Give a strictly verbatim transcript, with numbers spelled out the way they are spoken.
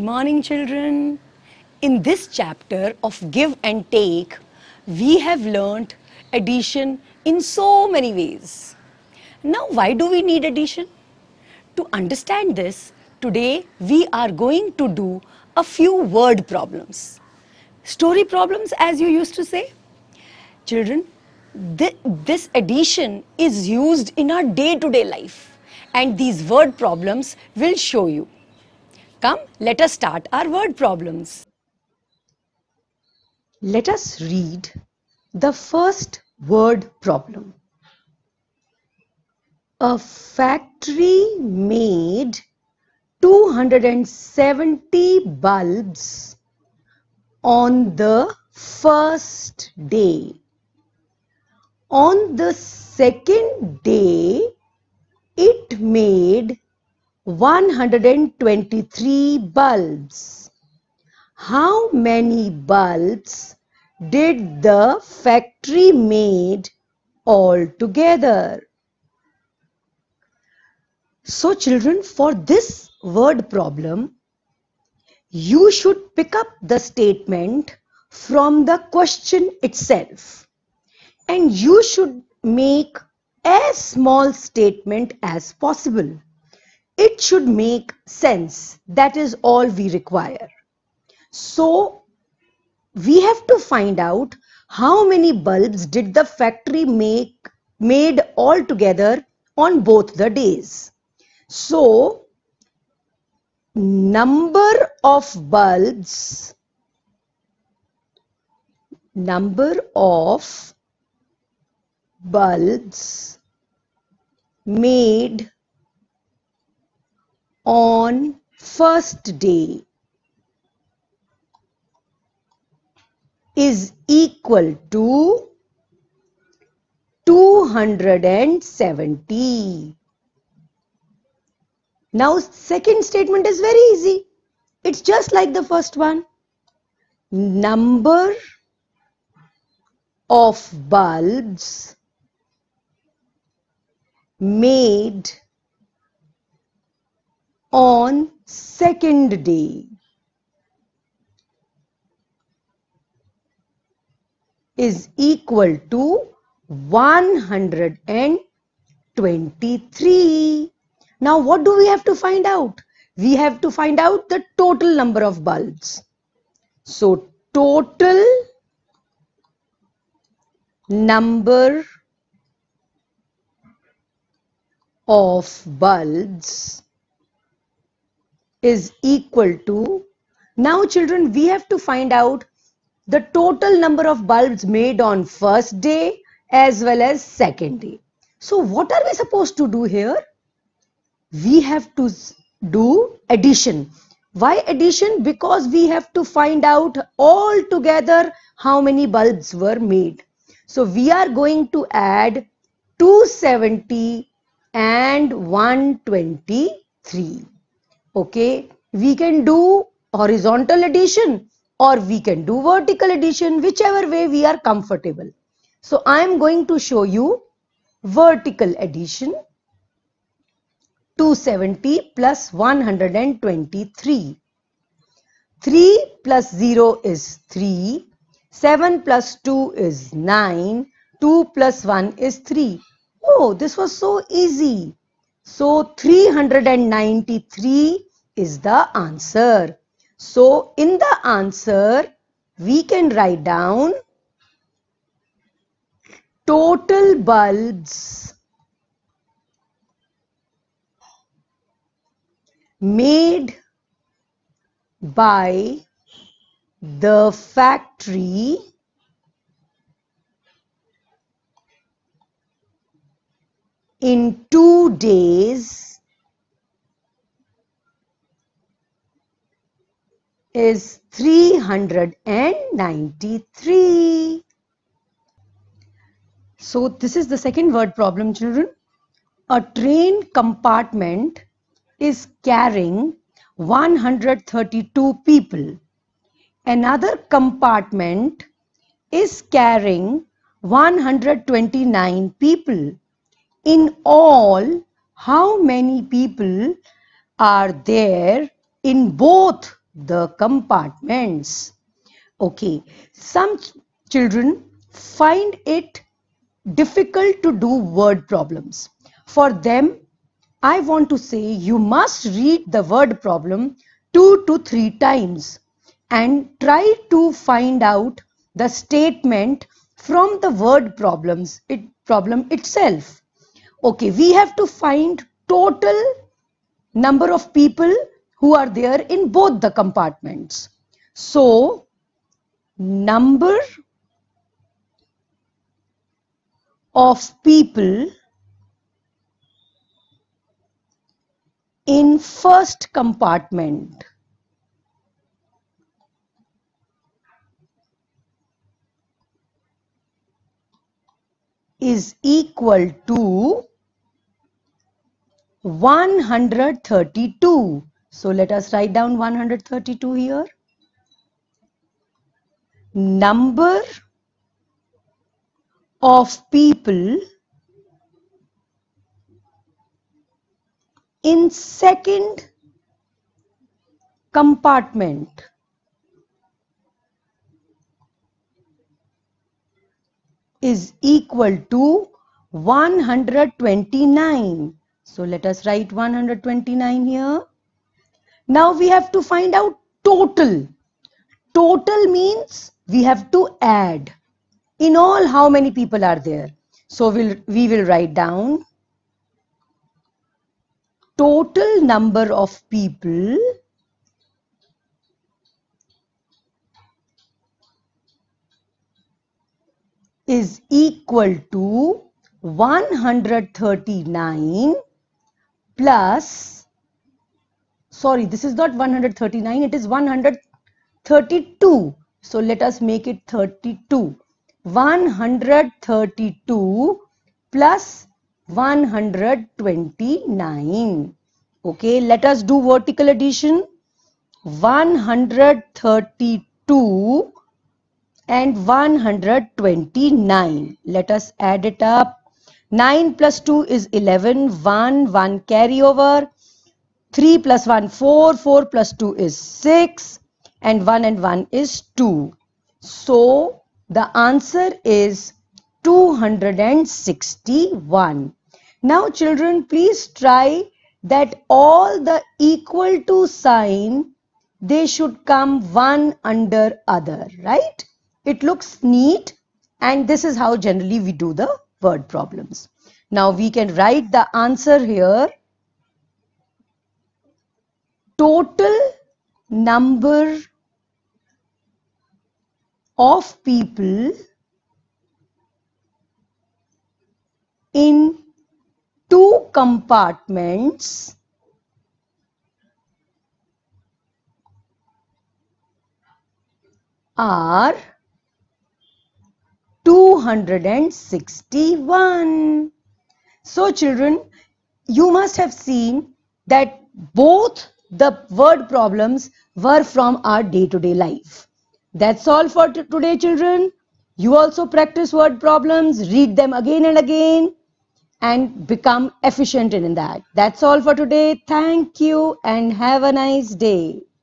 morning, children. In this chapter of Give and Take, we have learnt addition in so many ways. Now, why do we need addition? To understand this, today we are going to do a few word problems. Story problems, as you used to say. Children, th this addition is used in our day-to-day life, and these word problems will show you. Come, let us start our word problems. Let us read the first word problem. A factory made two hundred seventy bulbs on the first day. On the second day, it made one hundred twenty-three bulbs. How many bulbs did the factory made altogether? So children, for this word problem, you should pick up the statement from the question itself, and you should make as small statement as possible. It should make sense. That is all we require. So we have to find out how many bulbs did the factory make made altogether on both the days. So number of bulbs number of bulbs made on first day is equal to two hundred seventy. Now, second statement is very easy. It's just like the first one. Number of bulbs made on second day is equal to one hundred twenty-three. Now, what do we have to find out? We have to find out the total number of bulbs. So, total number of bulbs is equal to, now children, we have to find out the total number of bulbs made on first day as well as second day. So what are we supposed to do here? We have to do addition. Why addition? Because we have to find out all together how many bulbs were made. So we are going to add two hundred seventy and one hundred twenty-three. Okay, we can do horizontal addition or we can do vertical addition, whichever way we are comfortable. So I am going to show you vertical addition. two hundred seventy plus one hundred twenty-three. three plus zero is three. seven plus two is nine. two plus one is three. Oh, this was so easy. So three hundred ninety-three is the answer. So in the answer, we can write down total bulbs made by the factory in two days is three hundred ninety-three. So this is the second word problem, children. A train compartment is carrying one hundred thirty-two people. Another compartment is carrying one hundred twenty-nine people. In all, how many people are there in both the compartments. Okay, some ch- children find it difficult to do word problems. For them, I want to say you must read the word problem two to three times and try to find out the statement from the word problems it problem itself. Okay, we have to find total number of people who are there in both the compartments. So, number of people in first compartment is equal to one hundred thirty-two. So let us write down one hundred thirty-two here. Number of people in second compartment is equal to one hundred twenty-nine. So let us write one hundred twenty-nine here. Now we have to find out total. Total means we have to add. In all, how many people are there? So we'll, we will write down total number of people is equal to one hundred thirty-nine plus, sorry, this is not one hundred thirty-nine, it is one hundred thirty-two. So let us make it thirty-two. one hundred thirty-two plus one hundred twenty-nine. Okay, let us do vertical addition. one hundred thirty-two and one hundred twenty-nine. Let us add it up. nine plus two is eleven. one, one carry over. three plus one, four. four plus two is six. And one and one is two. So, the answer is two hundred sixty-one. Now, children, please try that all the equal to sign, they should come one under other, right? It looks neat, and this is how generally we do the word problems. Now we can write the answer here. Total number of people in two compartments are two hundred sixty-one. So children, you must have seen that both the word problems were from our day-to-day life. That's all for today, children. You also practice word problems, read them again and again and become efficient in that. That's all for today. Thank you and have a nice day.